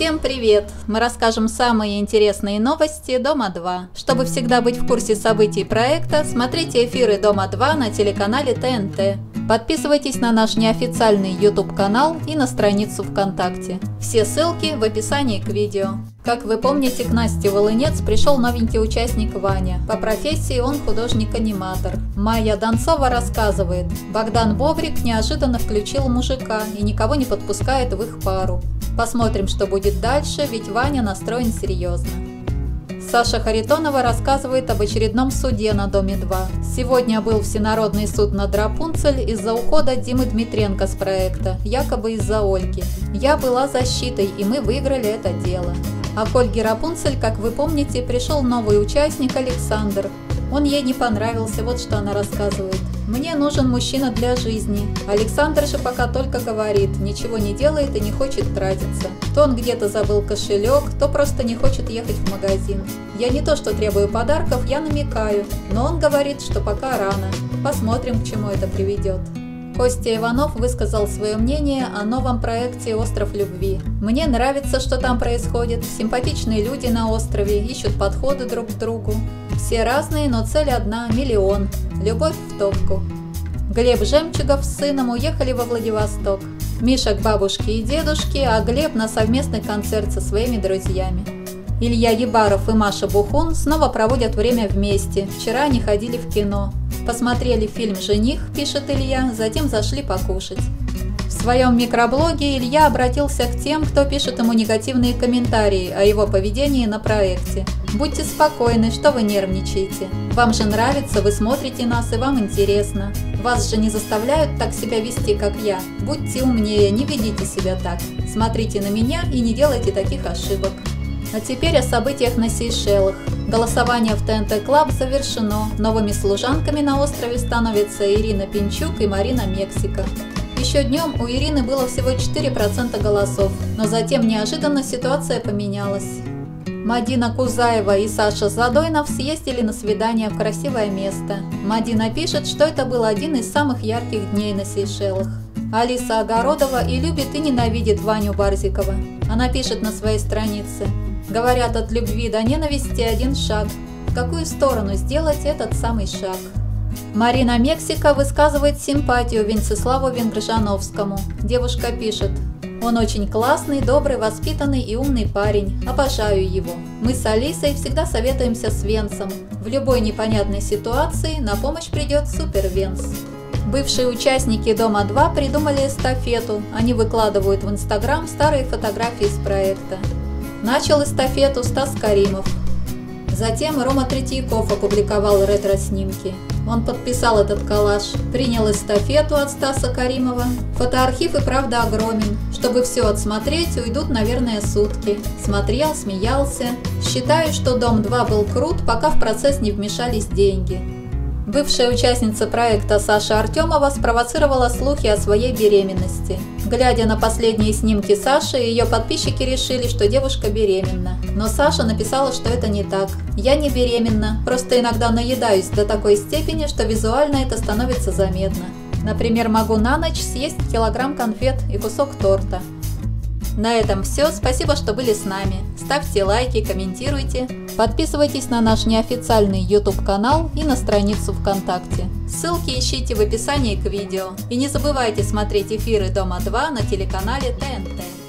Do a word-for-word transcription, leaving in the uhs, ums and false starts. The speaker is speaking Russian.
Всем привет! Мы расскажем самые интересные новости Дома два. Чтобы всегда быть в курсе событий проекта, смотрите эфиры Дома два на телеканале Т Н Т. Подписывайтесь на наш неофициальный YouTube канал и на страницу ВКонтакте. Все ссылки в описании к видео. Как вы помните, к Насте Волынец пришел новенький участник Ваня. По профессии он художник-аниматор. Майя Донцова рассказывает: Богдан Бобрик неожиданно включил мужика и никого не подпускает в их пару. Посмотрим, что будет дальше, ведь Ваня настроен серьезно. Саша Харитонова рассказывает об очередном суде на Доме два. Сегодня был всенародный суд над Рапунцель из-за ухода Димы Дмитренко с проекта, якобы из-за Ольги. Я была защитой, и мы выиграли это дело. А к Ольге Рапунцель, как вы помните, пришел новый участник Александр. Он ей не понравился, вот что она рассказывает. «Мне нужен мужчина для жизни». Александр же пока только говорит, ничего не делает и не хочет тратиться. То он где-то забыл кошелек, то просто не хочет ехать в магазин. Я не то что требую подарков, я намекаю, но он говорит, что пока рано. Посмотрим, к чему это приведет. Костя Иванов высказал свое мнение о новом проекте «Остров любви». «Мне нравится, что там происходит. Симпатичные люди на острове, ищут подходы друг к другу. Все разные, но цель одна – миллион. Любовь в топку». Глеб Жемчугов с сыном уехали во Владивосток. Миша к бабушке и дедушке, а Глеб на совместный концерт со своими друзьями. Илья Ебаров и Маша Бухун снова проводят время вместе. Вчера они ходили в кино. Посмотрели фильм «Жених», пишет Илья, затем зашли покушать. В своем микроблоге Илья обратился к тем, кто пишет ему негативные комментарии о его поведении на проекте. Будьте спокойны, что вы нервничаете. Вам же нравится, вы смотрите нас и вам интересно. Вас же не заставляют так себя вести, как я. Будьте умнее, не ведите себя так. Смотрите на меня и не делайте таких ошибок. А теперь о событиях на Сейшелах. Голосование в Т Н Т Клаб завершено. Новыми служанками на острове становятся Ирина Пинчук и Марина Мексика. Еще днем у Ирины было всего четыре процента голосов, но затем неожиданно ситуация поменялась. Мадина Кузаева и Саша Задойнов съездили на свидание в красивое место. Мадина пишет, что это был один из самых ярких дней на Сейшелах. Алиса Огородова и любит, и ненавидит Ваню Барзикова. Она пишет на своей странице: «Говорят, от любви до ненависти один шаг. В какую сторону сделать этот самый шаг?» Марина Мексика высказывает симпатию Венцеславу Венгржановскому. Девушка пишет: «Он очень классный, добрый, воспитанный и умный парень. Обожаю его. Мы с Алисой всегда советуемся с Венцем. В любой непонятной ситуации на помощь придет Супер Венц». Бывшие участники Дома два придумали эстафету. Они выкладывают в Инстаграм старые фотографии с проекта. Начал эстафету Стас Каримов. Затем Рома Третьяков опубликовал ретро-снимки. Он подписал этот коллаж, принял эстафету от Стаса Каримова. Фотоархив и правда огромен. Чтобы все отсмотреть, уйдут, наверное, сутки. Смотрел, смеялся. Считаю, что Дом два был крут, пока в процесс не вмешались деньги. Бывшая участница проекта Саша Артемова спровоцировала слухи о своей беременности. Глядя на последние снимки Саши, ее подписчики решили, что девушка беременна. Но Саша написала, что это не так. «Я не беременна, просто иногда наедаюсь до такой степени, что визуально это становится заметно. Например, могу на ночь съесть килограмм конфет и кусок торта». На этом все. Спасибо, что были с нами. Ставьте лайки, комментируйте. Подписывайтесь на наш неофициальный YouTube канал и на страницу ВКонтакте. Ссылки ищите в описании к видео. И не забывайте смотреть эфиры Дома два на телеканале Т Н Т.